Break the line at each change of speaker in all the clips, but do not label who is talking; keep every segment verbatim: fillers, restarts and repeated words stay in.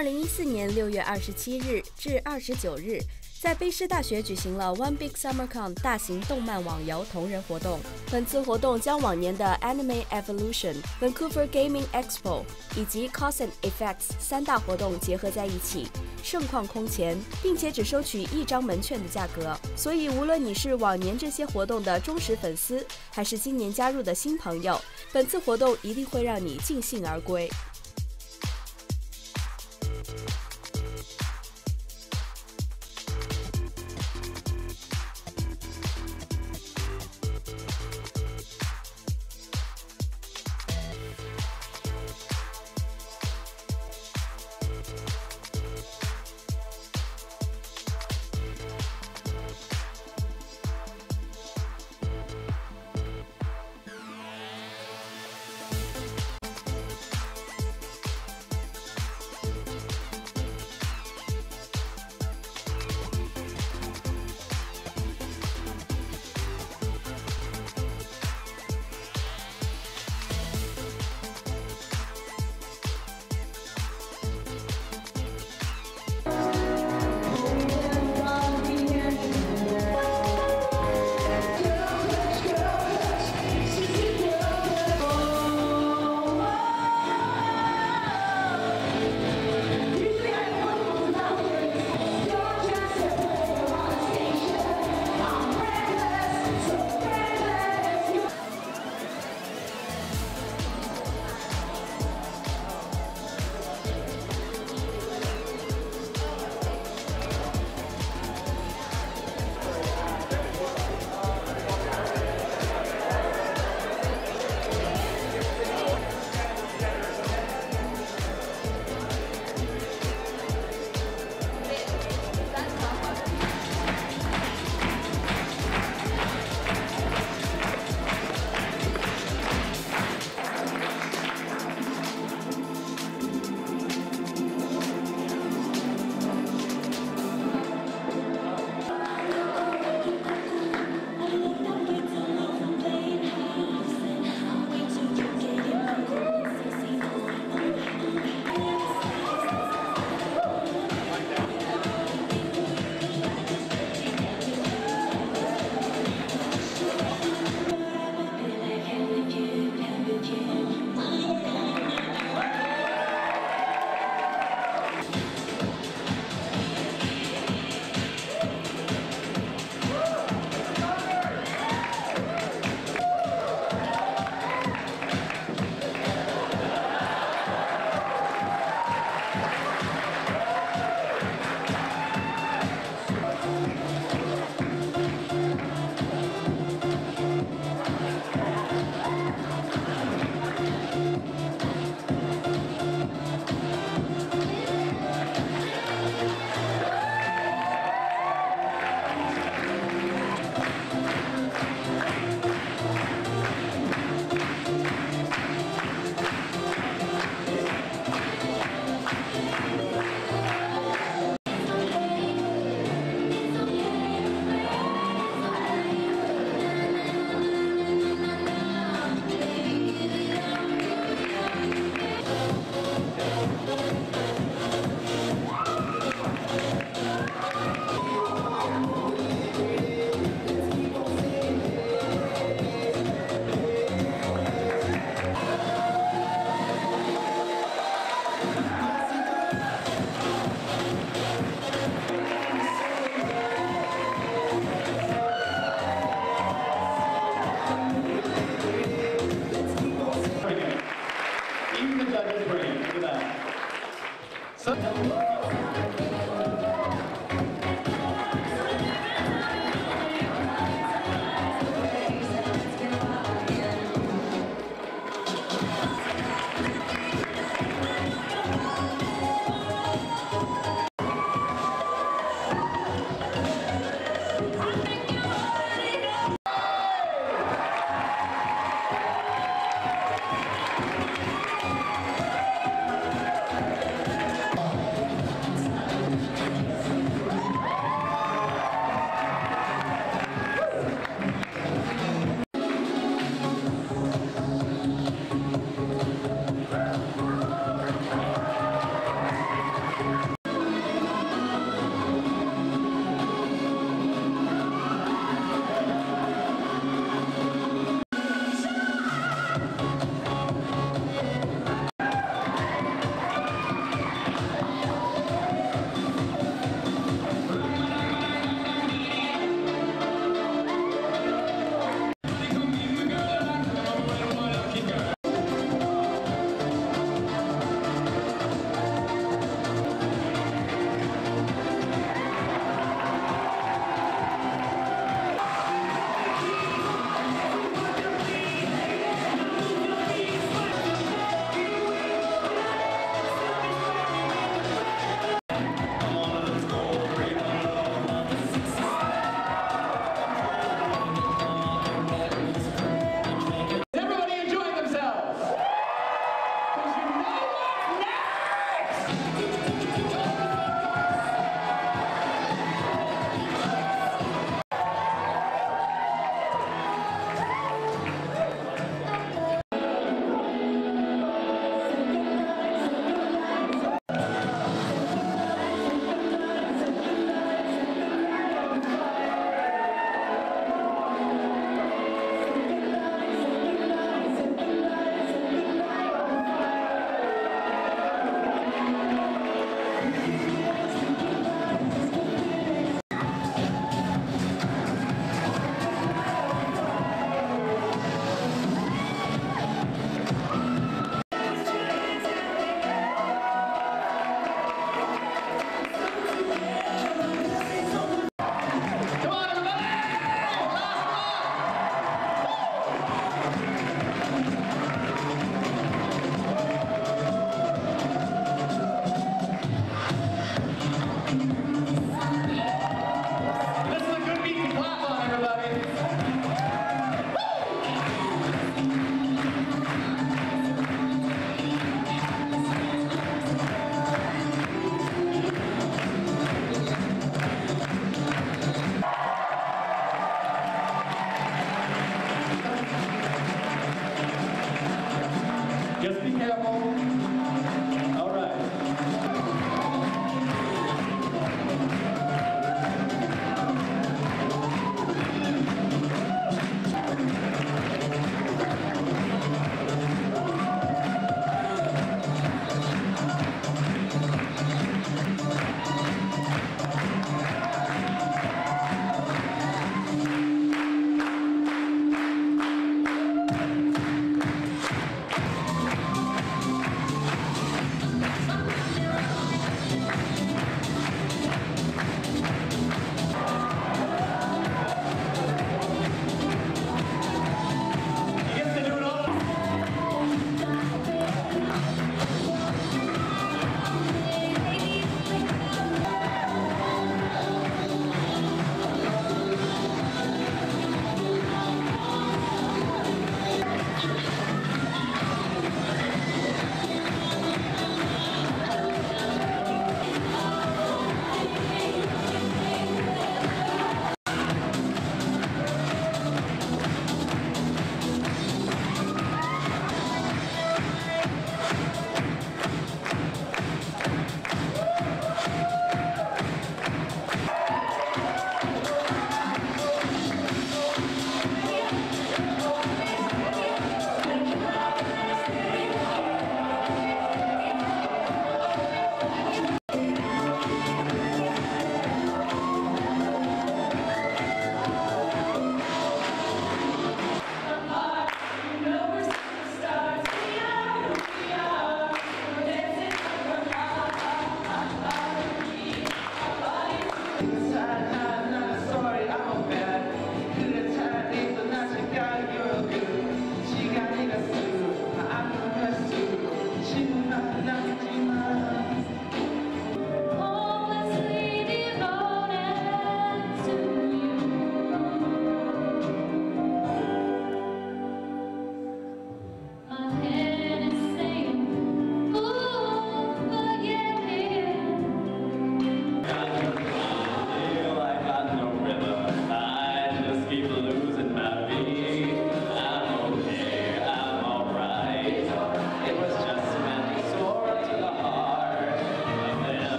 二零一四年六月二十七日至二十九日，在卑诗大学举行了 One Big Summer Con 大型动漫网游同人活动。本次活动将往年的 Anime Evolution、Vancouver Gaming Expo 以及 Cause and Effects 三大活动结合在一起，盛况空前，并且只收取一张门券的价格。所以无论你是往年这些活动的忠实粉丝，还是今年加入的新朋友，本次活动一定会让你尽兴而归。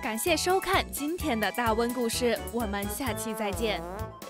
感谢收看今天的大温故事，我们下期再见。